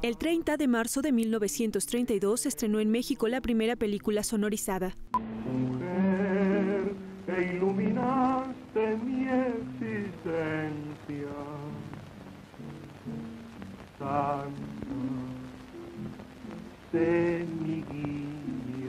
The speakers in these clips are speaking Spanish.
El 30 de marzo de 1932 se estrenó en México la primera película sonorizada. Mujer, que iluminaste mi existencia, Santa, sé mi guía.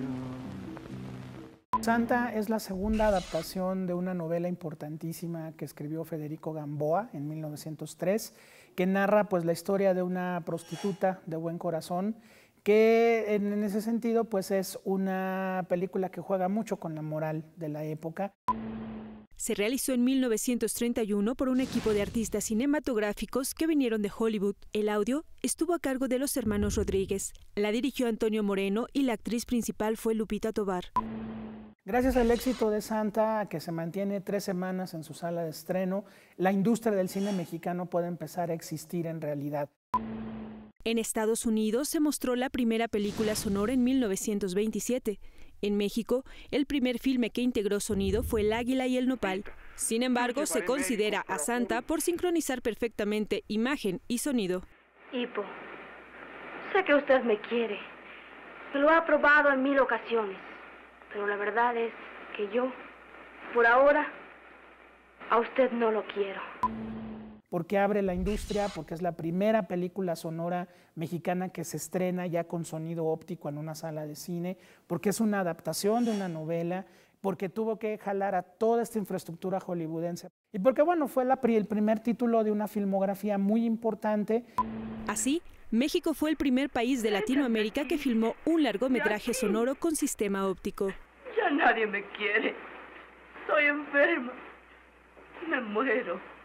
Santa es la segunda adaptación de una novela importantísima que escribió Federico Gamboa en 1903, que narra pues la historia de una prostituta de buen corazón, que en ese sentido pues es una película que juega mucho con la moral de la época. Se realizó en 1931 por un equipo de artistas cinematográficos que vinieron de Hollywood. El audio estuvo a cargo de los hermanos Rodríguez. La dirigió Antonio Moreno y la actriz principal fue Lupita Tovar. Gracias al éxito de Santa, que se mantiene 3 semanas en su sala de estreno, la industria del cine mexicano puede empezar a existir en realidad. En Estados Unidos se mostró la primera película sonora en 1927. En México, el primer filme que integró sonido fue El Águila y el Nopal. Sin embargo, se considera a Santa por sincronizar perfectamente imagen y sonido. Hipo, sé que usted me quiere. Me lo ha probado en 1000 ocasiones. Pero la verdad es que yo, por ahora, a usted no lo quiero. Porque abre la industria, porque es la primera película sonora mexicana que se estrena ya con sonido óptico en una sala de cine, porque es una adaptación de una novela, porque tuvo que jalar a toda esta infraestructura hollywoodense y porque bueno, fue el primer título de una filmografía muy importante. Así, México fue el primer país de Latinoamérica que filmó un largometraje sonoro con sistema óptico. Ya nadie me quiere. Estoy enferma. Me muero.